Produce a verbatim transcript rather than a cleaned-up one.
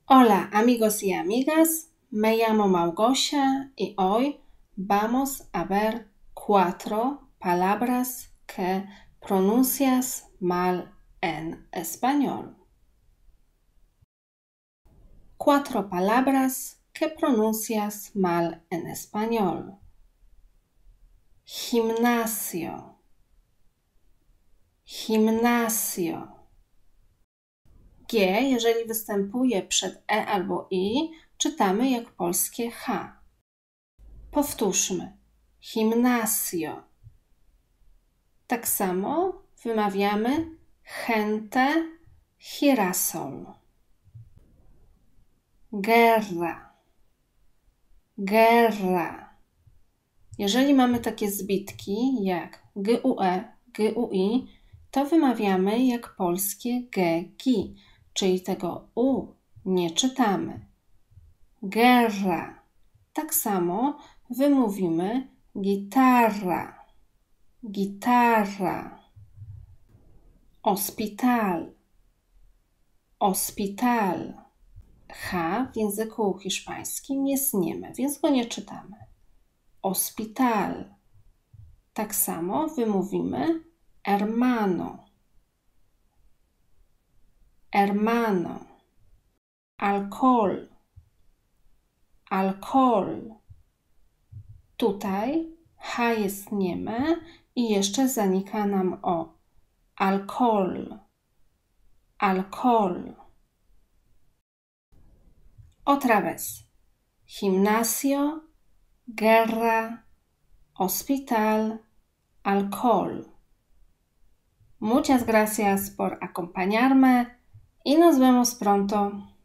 Hola amigos y amigas, me llamo Małgosia y hoy vamos a ver cuatro palabras que pronuncias mal en español. Cuatro palabras que pronuncias mal en español. Gimnasio, gimnasio. G, jeżeli występuje przed E albo I, czytamy jak polskie H. Powtórzmy. Gimnasio. Tak samo wymawiamy gente, girasol. Guerra. Guerra. Jeżeli mamy takie zbitki jak gue, gui, to wymawiamy jak polskie gegi, czyli tego u nie czytamy. Guerra. Tak samo wymówimy gitarra, gitarra. Hospital, hospital. H w języku hiszpańskim jest nieme, więc go nie czytamy. Hospital. Tak samo wymówimy hermano, hermano. Alcohol, alcohol. Tutaj H jest nieme i jeszcze zanika nam O. Alcohol, alcohol. Otra vez. Gimnasio, guerra, hospital, alcohol. Muchas gracias por acompañarme y nos vemos pronto.